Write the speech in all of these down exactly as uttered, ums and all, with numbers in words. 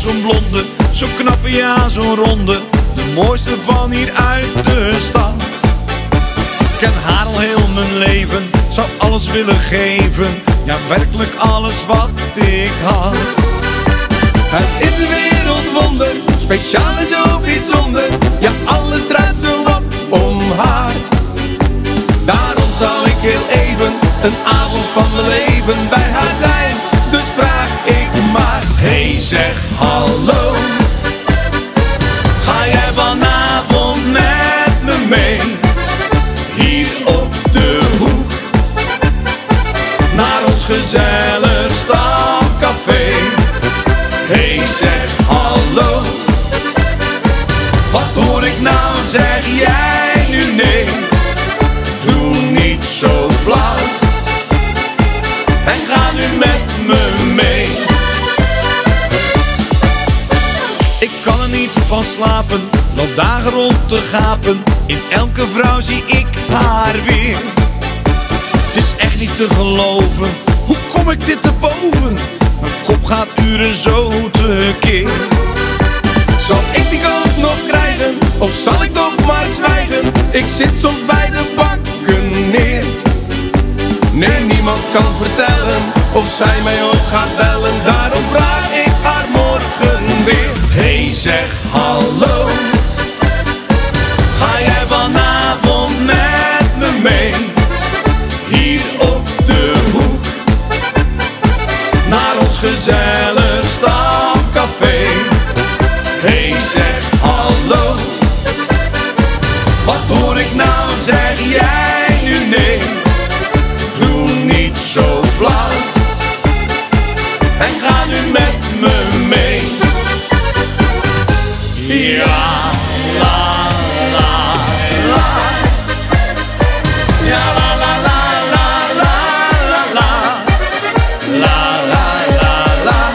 zo'n blonde, zo knappe, ja, zo'n ronde, de mooiste van hier uit de stad. Ik ken haar al heel mijn leven, zou alles willen geven, ja werkelijk alles wat ik had. Het is een wereldwonder, speciaal en zo bijzonder, ja alles draait zo wat om haar. Daarom zou ik heel even een avond van mijn leven bij haar zijn, dus vraag ik maar. Hey zeg hallo, ga jij vanavond met me mee? Hier op de hoek, naar ons gezellig stamcafé. Hey zeg hallo, wat hoor ik nou, zeg jij nu nee? Doe niet zo flauw en ga nu met me mee. Ik kan er niet van slapen, loop dagen rond te gapen, in elke vrouw zie ik haar weer. Het is echt niet te geloven, hoe kom ik dit te boven? Mijn kop gaat uren zo tekeer. Zal ik die kans nog krijgen, of zal ik toch maar zwijgen? Ik zit soms bij de banken neer. Nee, niemand kan vertellen of zij mij ooit gaat bellen, daarom vraag ik haar morgen weer. Hey zeg hallo, ga jij vanavond met me mee? Hier op de hoek, naar ons gezellig stamcafé. Hey zeg hallo, wat hoor ik nou, zeg jij nu nee? Doe niet zo flauw en ga nu met me mee. Ja, la, la, la. Ja, la, la, la, la, la, la, la. La, la, la, la.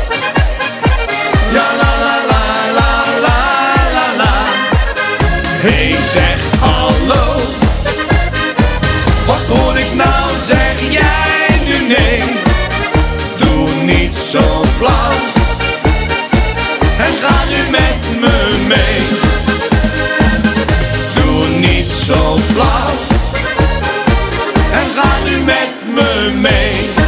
Ja, la, la, la, la, la, la, la. Hey, zeg hallo, wat hoor ik nou, zeg jij nu nee? Doe niet zo flauw en ga nu met me mee. Doe niet zo flauw en ga nu met me mee.